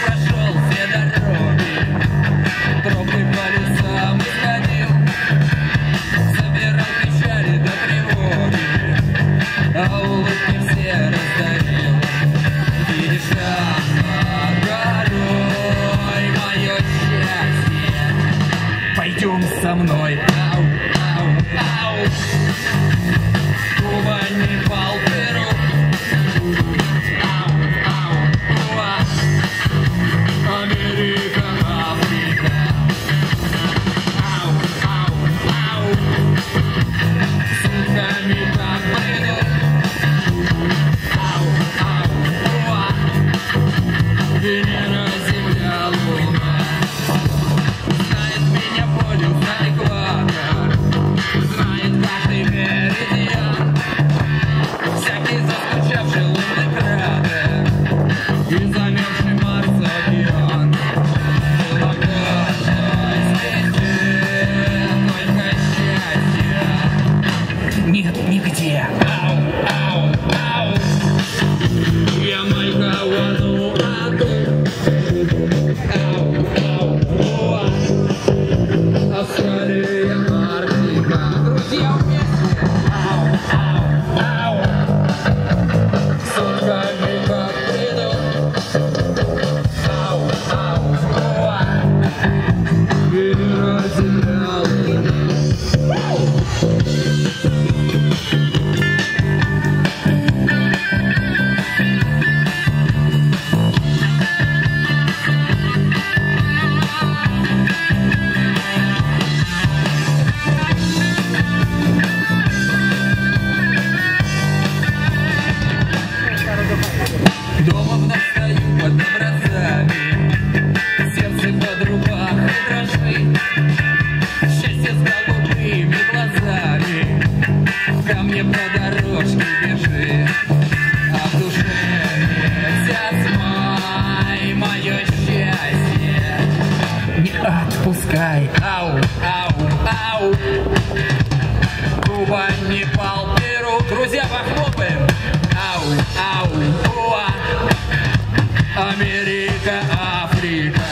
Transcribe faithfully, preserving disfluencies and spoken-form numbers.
прошел все дороги, тропы по лесам исходил, собирал печали до тревоги, а улыбки все раздарил. Видишь, там над горой мое счастье. Пойдем со мной. Ау, ау, ау. Куба, Непал, Перу. Ау, ау, уа. Америка, Африка. Ау, ау, ау. Сумками там пойду. Ау, ау, уа. Венера, Земля, Луна. Знает меня полюс, экватор. Знает каждый меридиан. Всякий заскучавший лунный кратер и замерзший Марс океан. Полагай, здесь только счастье. Нет, нигде. Ау, ау, ау. Я майка воду аду. Ау, ау, уа. Австралия, Арктика. Друзья вместе. Ау, ау, ау. Сумками как приду. Ау, ау, уа. Венера, Земля, Луна. Дома вновь стою под образами, сердце под руках и дрожит. Счастье с голубыми глазами ко мне по дорожке бежит. А в душе месяц май, мое счастье не отпускай. Ау, ау, ау. Куба, Непал, Перу. Друзья, похлопаем. Ау, ау, уа. Америка, Африка.